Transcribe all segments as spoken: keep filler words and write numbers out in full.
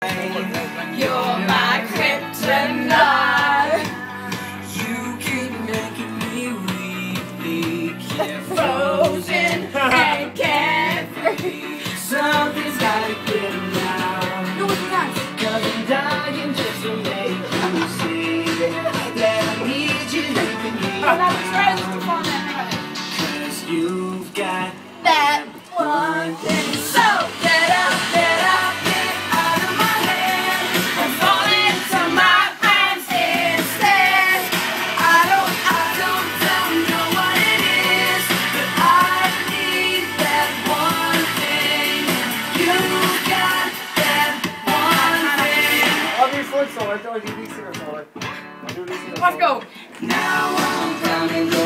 You're my kryptonite. You keep making me weak, keep frozen and carefree. Something's gotta quit now. No, it's not. Cause I'm dying just to make you see that I need you leaving me. I'm not trying to fall down. Cause you've got That one thing. so get up, get up, get out of my head and fall into my pants instead. I don't, I don't, don't know what it is, but I need that one thing. You got that one thing. I'll be foot solo. I told you these are solo. I'll do these. Let's go. Now I'm counting the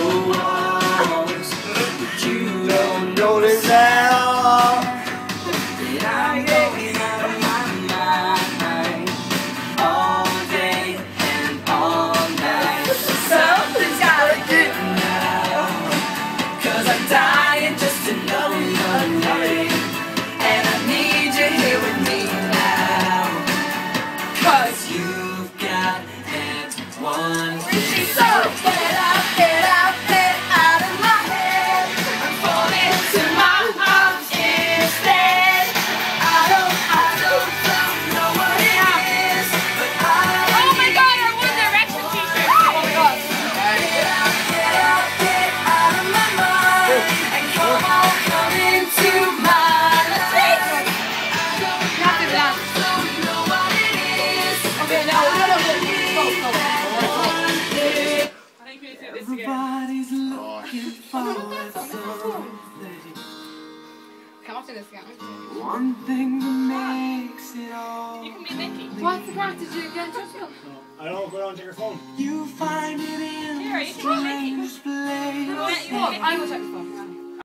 walls, but you don't notice that all. That I'm going out of my mind all day and all night. Something's gotta give. Now, cause I'm dying just to know your name, and I need you here with me now. Cause you've got that one. So get up, get up, get out of my head and fall into my arms instead. I don't, I don't, don't know what it is, but I Oh my god, our One Direction t-shirt. Oh my god. Get up, get up, get out of my mind and come on, come into my life. Not the dance. Don't know what it is. Okay, no, no, no, no, go, go. One thing. I think we need to do this together. Everybody's looking for something. Come on to this guy. One thing that makes it all. You can be Nikki. What's the crap? Did you get just go? I don't go down and take your phone. You find it in Here, the you can be Nikki. strangest place. You want- you Look, want I will check the phone.